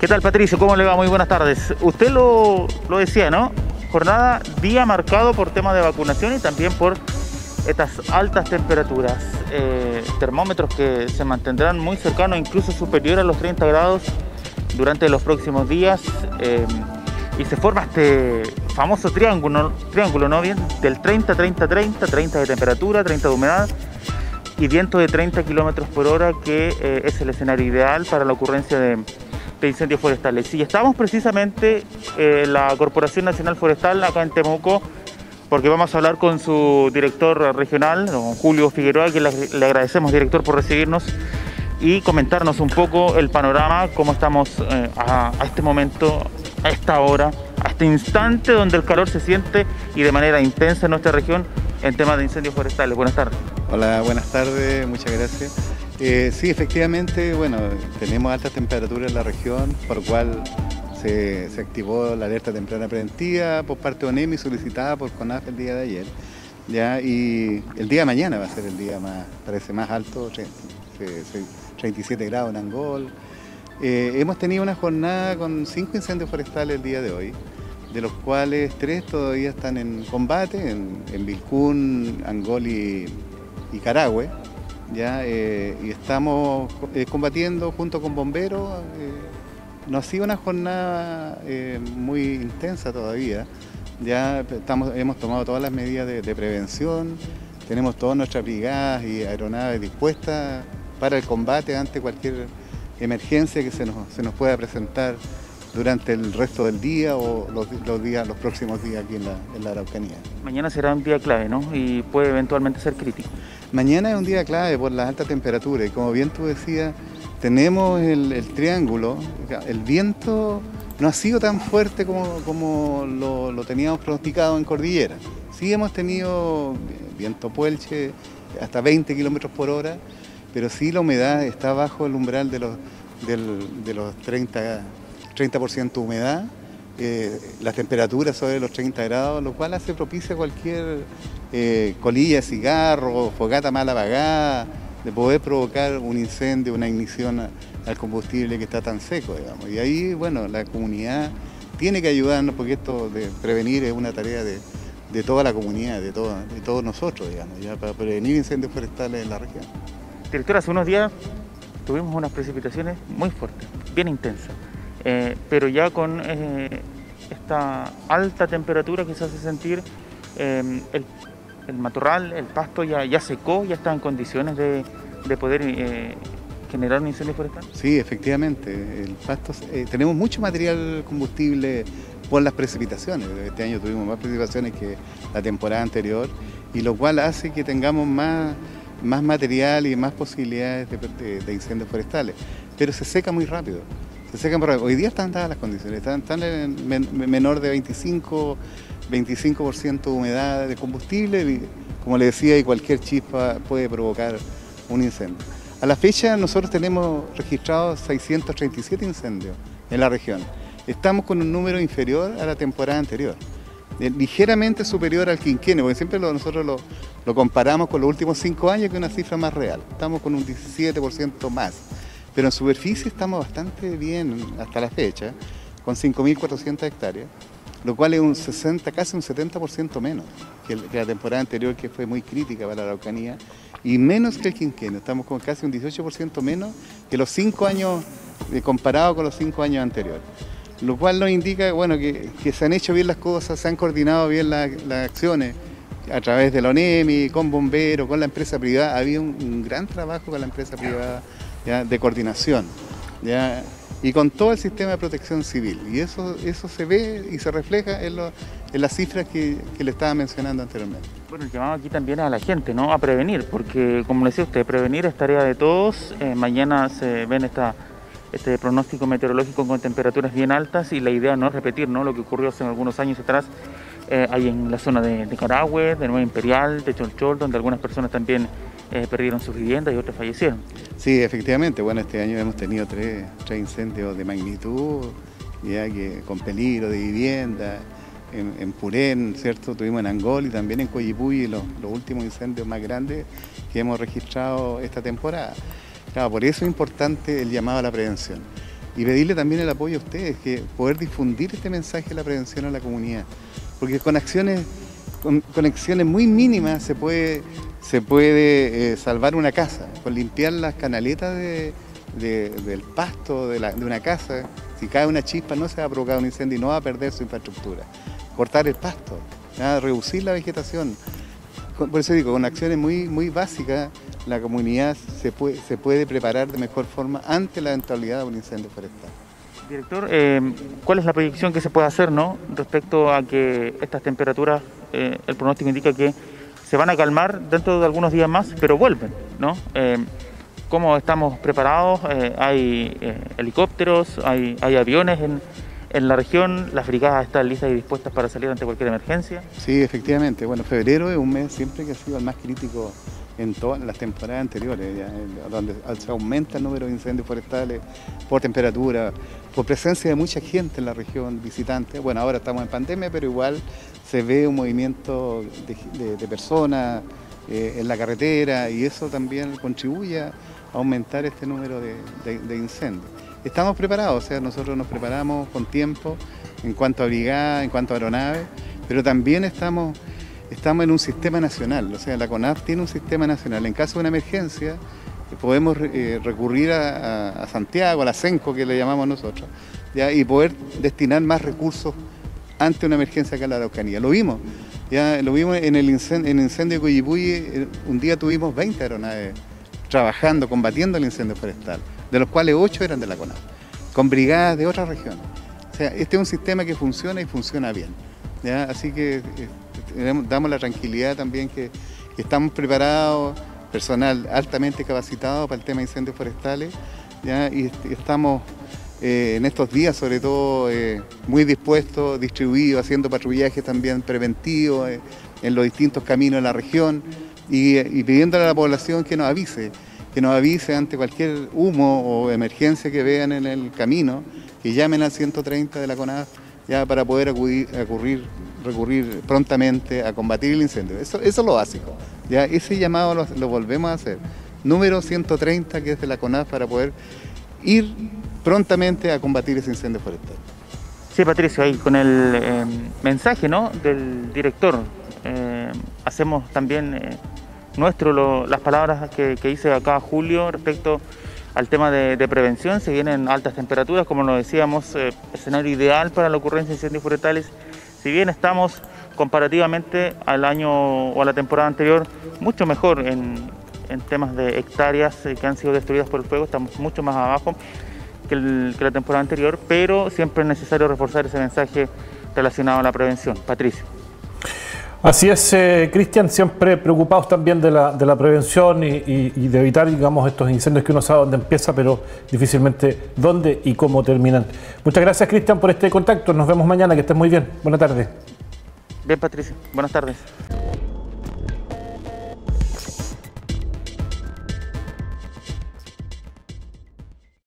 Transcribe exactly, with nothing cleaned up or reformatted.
¿Qué tal, Patricio? ¿Cómo le va? Muy buenas tardes. Usted lo, lo decía, ¿no? Jornada, día marcado por temas de vacunación y también por estas altas temperaturas. Eh, termómetros que se mantendrán muy cercanos, incluso superior a los treinta grados durante los próximos días. Eh, y se forma este famoso triángulo, triángulo, ¿no? Bien, del treinta, treinta, treinta, treinta de temperatura, treinta de humedad y viento de treinta kilómetros por hora, que eh, es el escenario ideal para la ocurrencia de, de incendios forestales. Y estamos precisamente en eh, la Corporación Nacional Forestal, acá en Temuco, porque vamos a hablar con su director regional, don Julio Figueroa, que le, le agradecemos, director, por recibirnos y comentarnos un poco el panorama, cómo estamos eh, a, a este momento, a esta hora, a este instante donde el calor se siente y de manera intensa en nuestra región en temas de incendios forestales. Buenas tardes. Hola, buenas tardes, muchas gracias. Eh, sí, efectivamente, bueno, tenemos altas temperaturas en la región, por lo cual se, se activó la alerta temprana preventiva por parte de ONEMI, solicitada por CONAF el día de ayer. Ya, y el día de mañana va a ser el día más, parece más alto, treinta y siete grados en Angol. Eh, hemos tenido una jornada con cinco incendios forestales el día de hoy, de los cuales tres todavía están en combate, en, en Vilcún, Angol y, y Carahue, ¿ya? Eh, y estamos eh, combatiendo junto con bomberos. Eh, no ha sido una jornada eh, muy intensa todavía, ya estamos, hemos tomado todas las medidas de, de prevención, tenemos todas nuestras brigadas y aeronaves dispuestas para el combate ante cualquier emergencia que se nos, se nos pueda presentar durante el resto del día o los, los, días, los próximos días aquí en la, en la Araucanía. Mañana será un día clave, ¿no? Y puede eventualmente ser crítico. Mañana es un día clave por las altas temperaturas y como bien tú decías, tenemos el, el triángulo. El viento no ha sido tan fuerte como, como lo, lo teníamos pronosticado en cordillera. Sí hemos tenido viento puelche hasta veinte kilómetros por hora, pero sí la humedad está bajo el umbral de los, del, de los treinta por ciento de humedad, eh, las temperaturas sobre los treinta grados, lo cual hace propicia cualquier eh, colilla de cigarro, fogata mal apagada, de poder provocar un incendio, una ignición a, al combustible que está tan seco, digamos. Y ahí, bueno, la comunidad tiene que ayudarnos, porque esto de prevenir es una tarea de, de toda la comunidad, de, todo, de todos nosotros, digamos, ya, para prevenir incendios forestales en la región. Director, hace unos días tuvimos unas precipitaciones muy fuertes, bien intensas. Eh, pero ya con eh, esta alta temperatura que se hace sentir, eh, el, el matorral, el pasto ya, ya secó, ya está en condiciones de, de poder eh, generar un incendio forestal. Sí, efectivamente, el pasto, eh, tenemos mucho material combustible por las precipitaciones. Este año tuvimos más precipitaciones que la temporada anterior, y lo cual hace que tengamos más, más material y más posibilidades de, de, de incendios forestales, pero se seca muy rápido. Se secan por... Hoy día están dadas las condiciones, están, están en men, menor de veinticinco por ciento de humedad de combustible, y, como le decía, y cualquier chispa puede provocar un incendio. A la fecha nosotros tenemos registrados seiscientos treinta y siete incendios en la región. Estamos con un número inferior a la temporada anterior, eh, ligeramente superior al quinquenio, porque siempre lo, nosotros lo, lo comparamos con los últimos cinco años, que es una cifra más real. Estamos con un diecisiete por ciento más. Pero en superficie estamos bastante bien hasta la fecha, con cinco mil cuatrocientas hectáreas, lo cual es un sesenta, casi un setenta por ciento menos que la temporada anterior, que fue muy crítica para la Araucanía, y menos que el quinquenio. Estamos con casi un dieciocho por ciento menos que los cinco años, eh, comparado con los cinco años anteriores. Lo cual nos indica, bueno, que, que se han hecho bien las cosas, se han coordinado bien la, las acciones a través de la ONEMI, con bomberos, con la empresa privada. Había un, un gran trabajo con la empresa privada, ¿ya?, de coordinación, ¿ya?, y con todo el sistema de protección civil. Y eso, eso se ve y se refleja en, lo, en las cifras que, que le estaba mencionando anteriormente. Bueno, el llamado aquí también a la gente, ¿no?, a prevenir, porque como le decía usted, prevenir es tarea de todos. Eh, mañana se ven esta, este pronóstico meteorológico con temperaturas bien altas, y la idea no es repetir, ¿no?, lo que ocurrió hace algunos años atrás, eh, ahí en la zona de, de Carahue, de Nueva Imperial, de Cholchol, donde algunas personas también Eh, perdieron sus viviendas y otros fallecieron. Sí, efectivamente. Bueno, este año hemos tenido tres, tres incendios de magnitud, ya que con peligro de vivienda, en, en Purén, ¿cierto? Tuvimos en Angol y también en Coyipulli los, los últimos incendios más grandes que hemos registrado esta temporada. Claro, por eso es importante el llamado a la prevención. y pedirle también el apoyo a ustedes, que poder difundir este mensaje de la prevención a la comunidad, porque con acciones, con, con acciones muy mínimas se puede, se puede eh, salvar una casa, con limpiar las canaletas de, de, del pasto de, la, de una casa. Si cae una chispa no se va a provocar un incendio y no va a perder su infraestructura. Cortar el pasto, ¿ya? Reducir la vegetación. Por eso digo, con acciones muy, muy básicas, la comunidad se puede, se puede preparar de mejor forma ante la eventualidad de un incendio forestal. Director, eh, ¿cuál es la proyección que se puede hacer, ¿no?, respecto a que estas temperaturas, eh, el pronóstico indica que se van a calmar dentro de algunos días más, pero vuelven, ¿no? Eh, ¿Cómo estamos preparados? Eh, ¿Hay eh, helicópteros? ¿Hay, hay aviones en, en la región? ¿Las brigadas están listas y dispuestas para salir ante cualquier emergencia? Sí, efectivamente. Bueno, febrero es un mes siempre que ha sido el más crítico en todas las temporadas anteriores, ya, donde se aumenta el número de incendios forestales por temperatura, por presencia de mucha gente en la región, visitantes. Bueno, ahora estamos en pandemia, pero igual se ve un movimiento de, de, de personas eh, en la carretera, y eso también contribuye a aumentar este número de, de, de incendios. Estamos preparados, o sea, nosotros nos preparamos con tiempo en cuanto a brigada, en cuanto a aeronaves, pero también estamos... Estamos en un sistema nacional, o sea, la CONAF tiene un sistema nacional. En caso de una emergencia, podemos eh, recurrir a, a, a Santiago, a la CENCO, que le llamamos nosotros, ¿ya? Y poder destinar más recursos ante una emergencia acá en la Araucanía. Lo vimos, ya lo vimos en el incendio, en el incendio de Coyipulli. Un día tuvimos veinte aeronaves trabajando, combatiendo el incendio forestal, de los cuales ocho eran de la CONAF, con brigadas de otras regiones. O sea, este es un sistema que funciona y funciona bien, ¿ya? Así que... Eh, damos la tranquilidad también que, que estamos preparados, personal altamente capacitado para el tema de incendios forestales, ¿ya? Y estamos eh, en estos días sobre todo eh, muy dispuestos, distribuidos, haciendo patrullaje también preventivo eh, en los distintos caminos de la región, y, y pidiéndole a la población que nos avise, que nos avise ante cualquier humo o emergencia que vean en el camino, que llamen al ciento treinta de la CONAF, ya, para poder acudir, acudir, recurrir prontamente a combatir el incendio. Eso, eso es lo básico. Ya, ese llamado lo, lo volvemos a hacer. Número ciento treinta, que es de la CONAF, para poder ir prontamente a combatir ese incendio forestal. Sí, Patricio, ahí con el eh, mensaje, ¿no?, del director, eh, hacemos también eh, nuestro lo, las palabras que, que hice acá Julio respecto al tema de, de prevención. Se vienen altas temperaturas, como lo decíamos, eh, escenario ideal para la ocurrencia de incendios forestales. Si bien estamos comparativamente al año o a la temporada anterior mucho mejor en, en temas de hectáreas eh, que han sido destruidas por el fuego, estamos mucho más abajo que, el, que la temporada anterior, pero siempre es necesario reforzar ese mensaje relacionado a la prevención. Patricio. Así es, eh, Cristian, siempre preocupados también de la, de la prevención y, y, y de evitar, digamos, estos incendios que uno sabe dónde empieza, pero difícilmente dónde y cómo terminan. Muchas gracias, Cristian, por este contacto. Nos vemos mañana, que estés muy bien. Buenas tardes. Bien, Patricio. Buenas tardes.